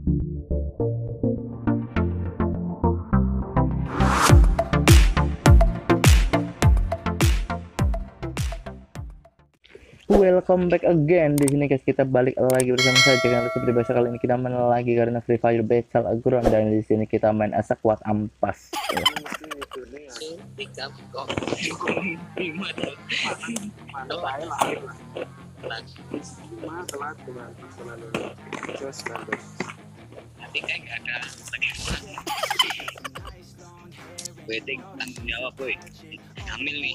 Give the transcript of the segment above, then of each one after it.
Welcome back again. Di sini guys, kita balik lagi bersama saya. Jangan lupa seperti biasa, kali ini kita main lagi karena Free Fire Battleground, dan di sini kita main as squad ampas. Nanti kayak nggak ada wedding tanggung jawab boy, hamil nih.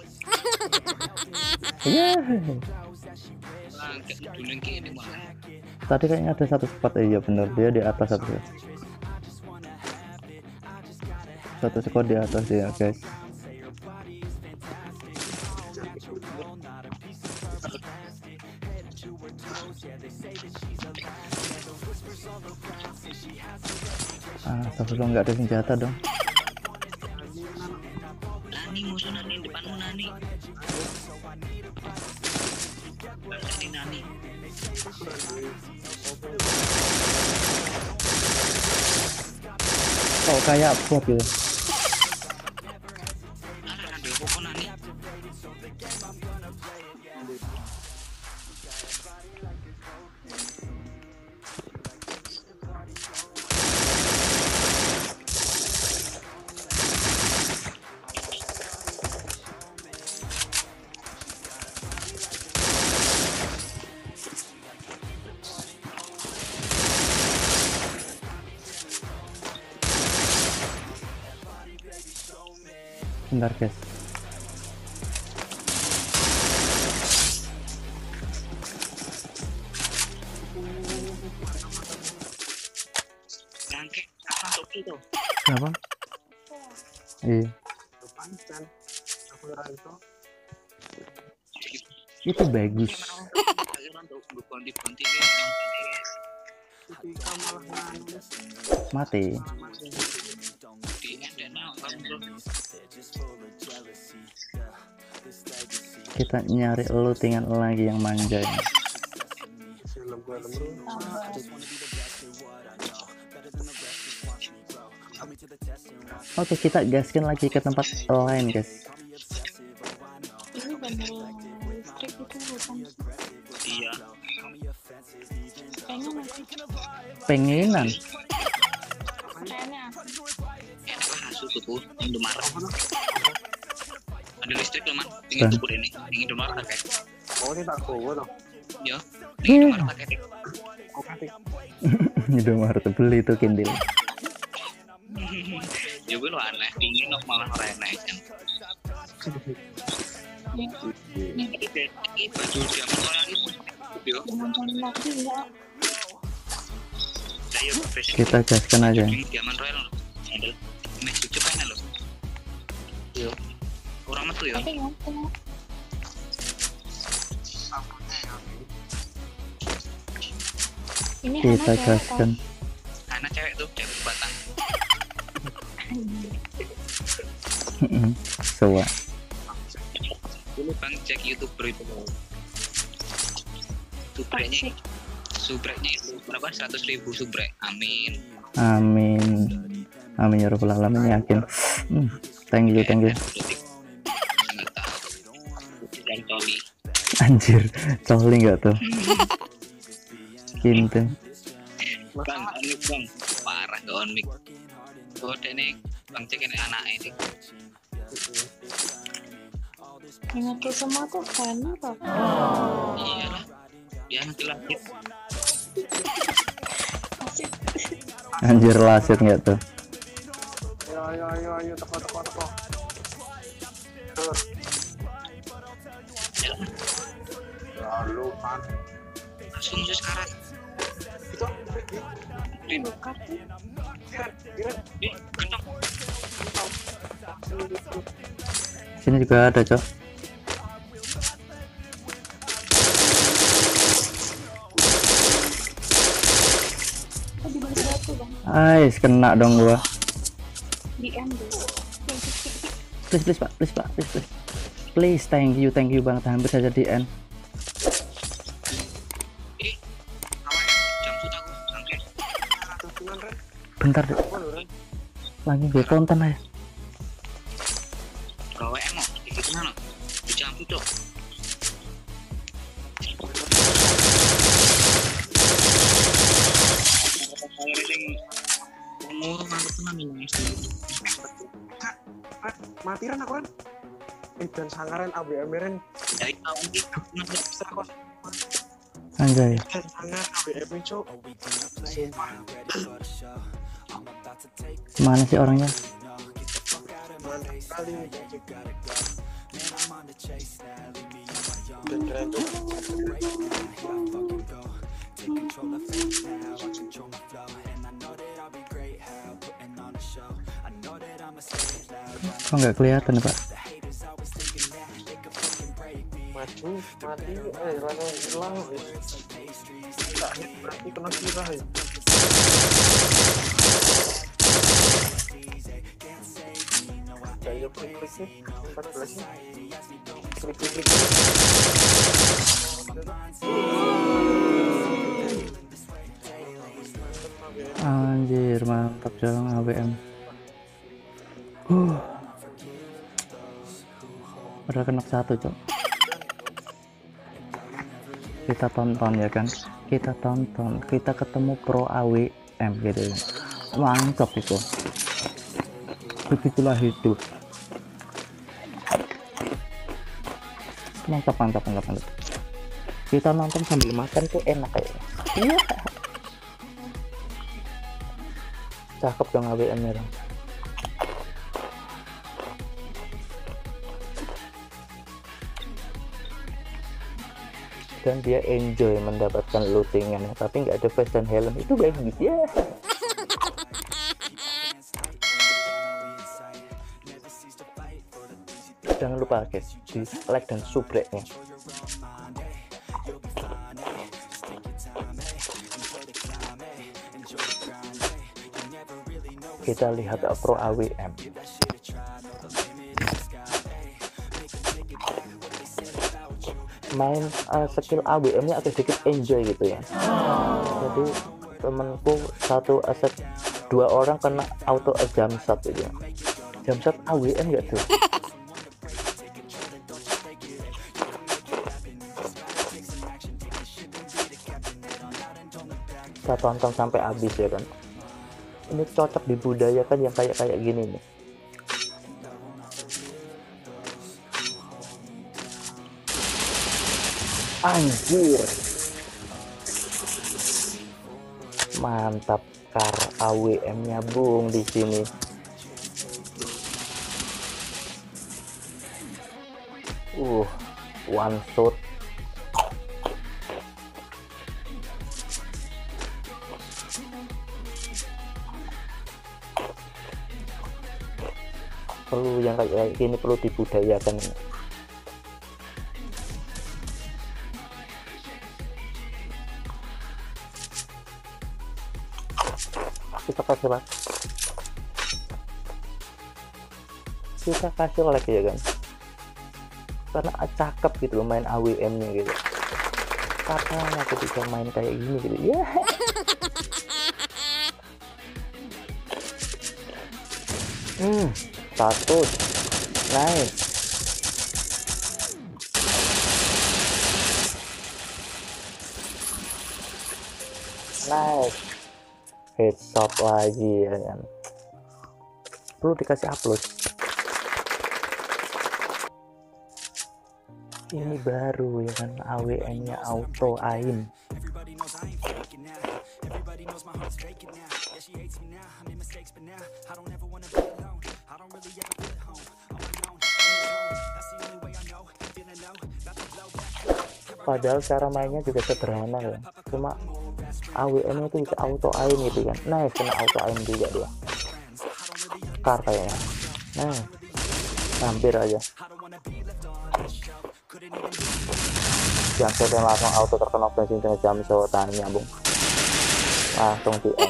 Tadi kayaknya ada satu spot, iya bener, dia di atas satu skor di atas ya guys. Sebelum nggak ada senjata dong. Nani musuh, Nani depanmu, Nani. Nani, Nani. Oh kayak bot gitu. Ada pokok Nani. Bentar guys. Bangke, apa itu? Kenapa? Iya. Itu bagus. Mati. Kita nyari lootingan lagi yang manja ini. Oke, kita gaskan lagi ke tempat lain guys. Ini bener listrik itu bukan? Iya. Kayaknya masih Pengenan. kayaknya Enak lah hasil tuh Indomaret. Ada listrik loh man, tinggal tubuh ini, tinggal Indomaret kayak. Oh ini tak kowe loh. Ya, tinggal Indomaret kayak. Indomaret beli tuh kindil. Juga lo aneh, dingin lo malah enak kan. Ini baju zaman orang itu, yo. dimunculin lagi ya. Saya Kita gaskan aja. zaman royal lo, ada mes cucu pengen lo. Yo, orang metu yo. Tapi nggak ini Kita anak gaskan. Anak cewek tuh, cewek batang. Soa. Dulu bang cek YouTuber itu. Subreknya itu berapa? 100.000 subrek. Amin. Amin. Amin ya rabbal alamin, yakin. Thank you. Nggak tahu. Dan Tony. Anjir, coli nggak tuh? Kintu. Bang, onik bang, parah gak onik. Kode nih, bang cek ini anak ini. ini tuh semua tuh karena apa? Iya lah, dia nanti langit. Asik. Anjir, lasit nggak tuh? Ayo teko. Tur. Jalan, Lalu kan. langsung musuh sekarang. Itu. Din, Bukan tuh. kentang. Sini juga ada, Cok. Oh, di balik batu bang. Ais, kena dong gua. Di end dulu. Please Pak, please. Please, thank you banget, hampir saja di end. Awan, jam sudah aku sampai. Ren. Bentar deh, Apa lu, Ren? lagi gue konten aja. Gawe emok, iki kenal. Dicampur cok. Umur mantep tenan ini. Mati Ren aku Ren. Dan sangaren ABM Ren. Dari tahun ini pernah Serakos. Anjay. Dan sangar ABM cok. Sumpah. Mana sih orangnya? Mantap kali. Dan keren tuh. Kok nggak kelihatan Pak? Maju, mati, rano hilang. Tak hit, mati kena kira. Ayo klik sih, 14 nih. Klik. Anjir, mantap jalan ABM. Udah kena satu cok. Kita tonton ya kan, kita tonton, kita ketemu pro AWM gitu ya. Mantap itu, begitulah hidup. Mantap. Kita nonton sambil makan tuh enak kayaknya. Iya, cakep dong AWM nya dong. Dan dia enjoy mendapatkan lootingan, tapi nggak ada vest dan helm, itu bagus ya. Jangan lupa guys, di like dan subscribe-nya. Kita lihat pro AWM. Main skill AWM-nya agak sedikit enjoy gitu ya. Jadi temenku satu aset 2 orang kena auto jump shot gitu ya. Jump shot AWM nggak tuh? Kita tonton sampai habis ya kan. Ini cocok dibudayakan yang kayak gini nih. Anjir, mantap kar AWM-nya bung di sini. One shot. Perlu yang kayak gini, perlu dibudayakan. Kita kasih like, ya kan, karena cakep gitu loh main AWM nya gitu. Katanya aku bisa main kayak gini gitu ya. Status nice. Headshot lagi ya kan, perlu dikasih upload. Ini baru ya kan, AWM nya auto aim. Padahal cara mainnya juga sederhana ya, cuma AWM itu bisa auto aim gitu kan. Nice, kena auto aim juga dia. Kar kayaknya. Nah, hampir aja. Jangan langsung auto terkena bensin dengan jam sotan nyambung. Langsung di end.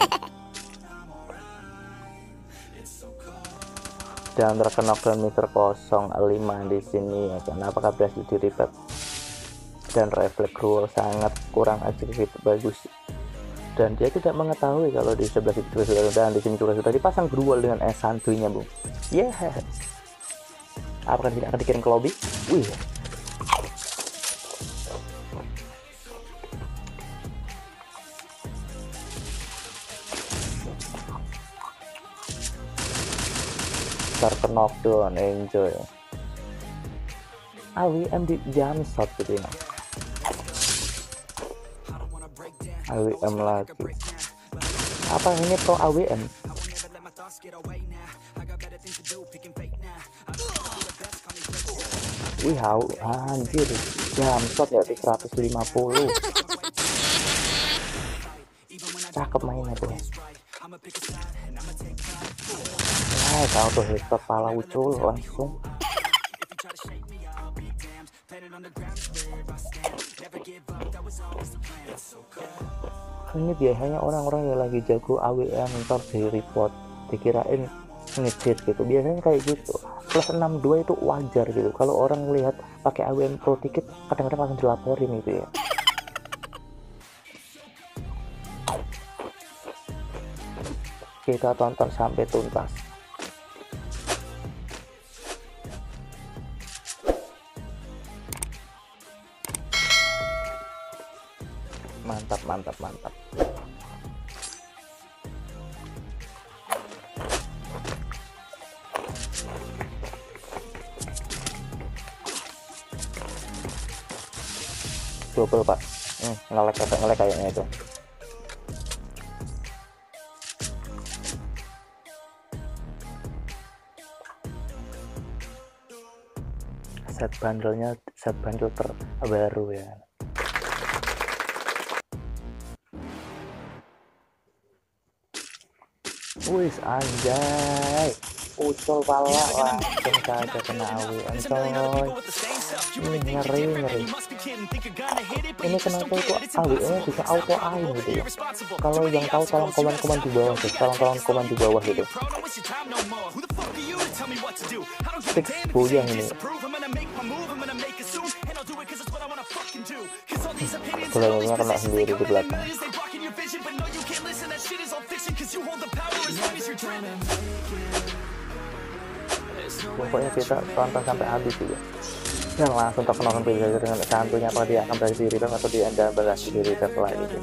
Dan terkena Mr. 05 di sini ya kan. Apakah berhasil di repeat? Dan refleks roll sangat kurang aja gitu, bagus. dan dia tidak mengetahui kalau di sebelah situ juga sudah dan di sini juga sudah dipasang Gruel dengan santuinya, Bung. Apakah tidak akan dikirim ke lobby? Wih, ke knockdown, enjoy. AWM di jam shot gitu ya. AWM lagi. Apa ini pro AWM? Wih, anjir, jam shot ya di 150. Cakep mainnya tuh. Tahu tuh hit kepala ucul langsung. Ini biasanya orang-orang yang lagi jago AWM ntar di report dikirain ngecit gitu, biasanya kayak gitu. Plus 62 itu wajar gitu. Kalau orang melihat pakai AWM pro ticket kadang-kadang langsung dilaporin gitu ya. Kita tonton sampai tuntas. Mantap. Double, Pak. Ngelek kayaknya itu. Set bundle terbaru ya. Wis anjay, ucul pala langsung saja kena AWM coy. Ngeri. Ini kenapa itu AWM bisa auto aim gitu ya? Kalau yang tahu tolong komen di bawah tuh, tolong komen di bawah gitu. Fix goyang ini. Golongnya kena sendiri di belakang. Pokoknya kita tonton sampai habis juga. Yang langsung terkenal dengan santunya, apa dia akan berhasil di atau dia anda berhasil di setelah itu.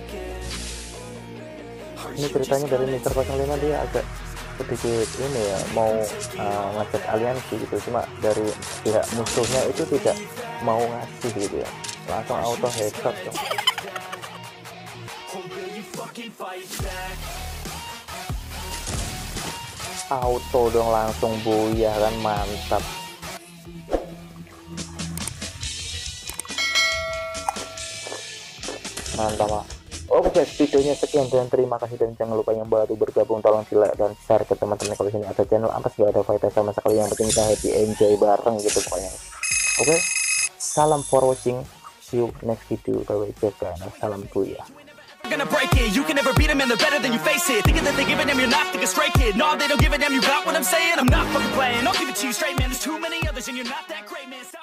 Ini ceritanya dari Mr. 05, dia agak sedikit ini ya, mau ngecek aliansi gitu, cuma dari pihak musuhnya itu tidak mau ngasih gitu ya, langsung auto headshot dong. Auto dong, langsung boyah kan, mantap. Mantap. Oke guys, videonya sekian dan terima kasih, dan jangan lupa yang baru bergabung tolong di like dan share ke teman-teman. Kalau sini ada channel Ampas gak ada fighter sama sekali, yang penting kita happy enjoy bareng gitu pokoknya. Oke, salam for watching, see you next video. Bye bye, salam kuya. Gonna break it, you can never beat them and they're better than you face it. Thinking that they giving them, you're not, think a straight kid. No, they don't give a damn, you got what I'm saying. I'm not fucking playing, I'll give it to you straight, man. There's too many others and you're not that great, man. Stop